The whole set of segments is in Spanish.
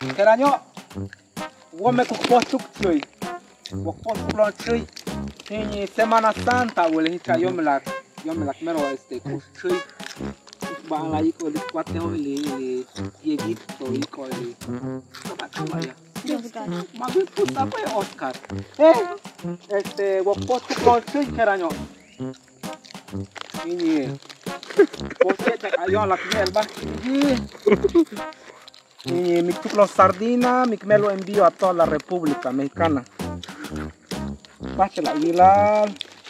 Keranyo, gua me kupostuk cuy. Gua postuk cuy. Ini Semana Santa boleh hita yo melak mero cuy. Bang lagi ko di kuatnya ili Egipto iko ili. Apa ya? Mabil pus apa ya Oscar? Gua postuk cuy keranyo. Ini. Porque ayo la piel va. Y mi tuclo sardina, me lo envío a toda la República Mexicana. Bache la vila.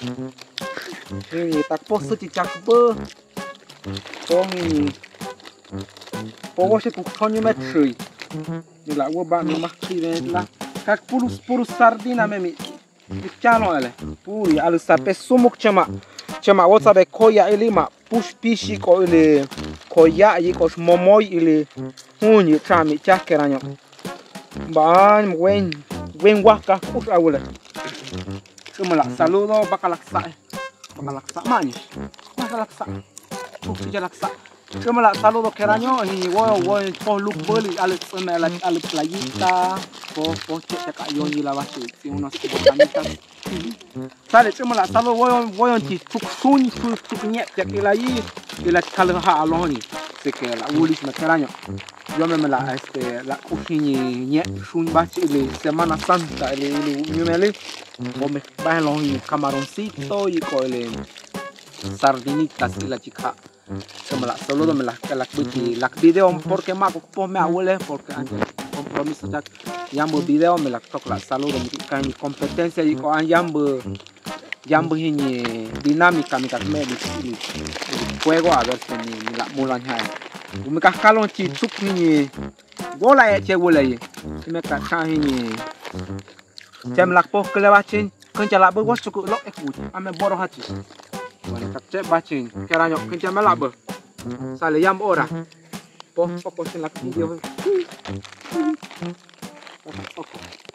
Y takpo chichakbo. Con pogo se kuchonyo metri. Y la uva no más la. Kak purus sardina mi chano ele. Puri alu sape sumuk chama what's up koya ili ma push pishi ko ili koya yi ko momoy ili huni chami chakeranyo ban wen waka kus awule kumala saludo bakalaksa mani bakalaksa laksa kumala saludo keranyo hi wo po look boli al playita po checa yo ni la base si unos botanitas sale cuma lah selalu woyon ti sun nyet jak ilai ila kalau ha aloni seke la ulis makeranyo yo me la la kuhini nyet sun bachi ili Semana Santa ili nyumeli o me baloni camaroncito y ko ili sardinitas ila chica cuma lah selalu me la buti la video porque mago po me abuele porque compromiso jak yambo video me la toco la saludo mi competencia y con yambo hini dinámica mi me juego a ver si mi la mulan hai mi kaskalon chi chuk hini bola ya che bola yi me ka cha hini chem lak po kele bachin kenca lak bo chuk lok ekut ame boro hati wala ka che bachin keranyo kenca me lak bo sale yam ora po sin lak video. Okay.